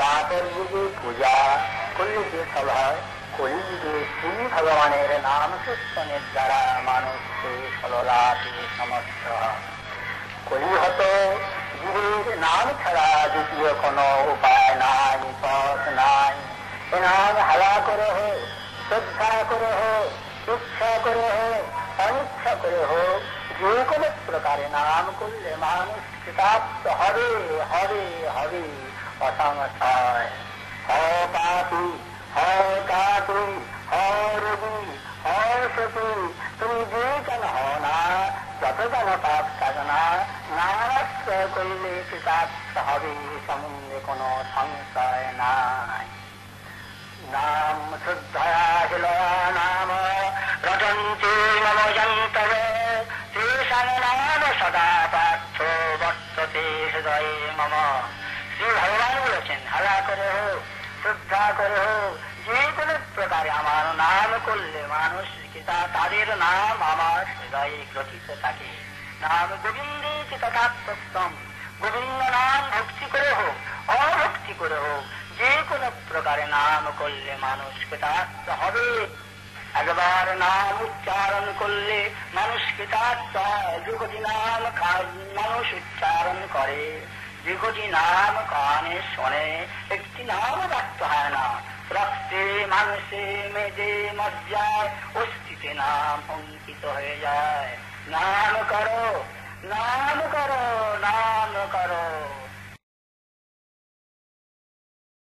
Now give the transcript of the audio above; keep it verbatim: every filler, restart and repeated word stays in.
তারপর যুগে পূজা কলিযুগে সভা কলিযুগে শ্রী ভগবানের নাম কীর্তনের দ্বারা মানুষকে সরলাতে সমর্থ। কলিহত জীবের নাম ছাড়া দ্বিতীয় কোনো উপায় নাই, পথ নাই। এ নাম হালা করে হোক, শ্রদ্ধা করে হোক, ইচ্ছা করে হোক, অনিচ্ছা করে হোক, যে কোনো প্রকারে নাম করলে মানুষ কৃতার্থ হবে হবে হবে অসংশয়। হ পাপি, হ কাপি, হ রোগী, হ সতী, তুমি যে কেন হও না, যত কেন পাপ সাধনা, নামাশ্রয় করলে কৃতার্থ হবে, সম্বন্ধে কোনো সংশয় নাই। নাম শ্রদ্ধয়া শিলয়া নাম রটন্তি মম যন্তর, তেষাং নাম সদা পার্থ বর্ততে হৃদয়ে মম। শ্রী ভগবান বলেছেন, হালা করে হোক, শ্রদ্ধা করে হোক, যে কোনো প্রকারে আমার নাম করলে মানুষ গীতা তাদের নাম আমার হৃদয়ে গ্রথিত থাকে। নাম গোবিন্দে চিত্তাত্মস্তম, গোবিন্দ নাম ভক্তি করে হোক, অভক্তি করে হোক, যে কোনো প্রকারে নাম করলে মানুষ কৃতার্থ হবে। একবার নাম উচ্চারণ করলে মানুষ কৃতার্থ হয়। যুগটি নাম মানুষ উচ্চারণ করে, যুগটি নাম কানে শোনে, একটি নাম ব্যক্ত হয় না। রক্তে মানুষে মেজে মজ্জায় অস্তিত্বে নাম অঙ্কিত হয়ে যায়। নাম করো, নাম করো, নাম করো।